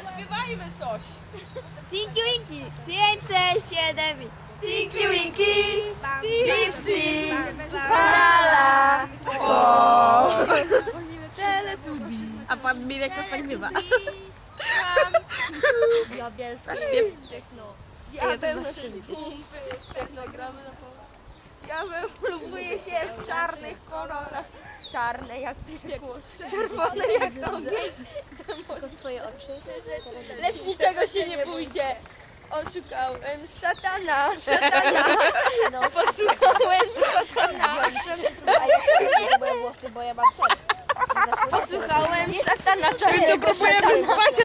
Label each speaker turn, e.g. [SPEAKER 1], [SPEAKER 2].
[SPEAKER 1] zaśpiewajmy coś.
[SPEAKER 2] Tinky Winky, 5, 6, 7.
[SPEAKER 3] Tinky Winky, Dipsy,
[SPEAKER 2] Lala.
[SPEAKER 3] A pan Mirek to nagrywa.
[SPEAKER 2] Jabielska.
[SPEAKER 3] Śpiew.
[SPEAKER 1] Ja bym jak nagramy na pewno. Ja bym próbuję się w czarnych kolorach. Czarne jak piekło, czerwone jak ogień.
[SPEAKER 2] Swoje oczy.
[SPEAKER 1] Lecz niczego się nie pójdzie. Oszukałem szatana, szatana. Posłuchałem szatana.
[SPEAKER 2] A ja nie moje włosy, bo ja mam ten.
[SPEAKER 1] Posłuchałem szatana,
[SPEAKER 3] To
[SPEAKER 1] czarnego
[SPEAKER 3] próbujemy
[SPEAKER 1] szatana.
[SPEAKER 3] spać.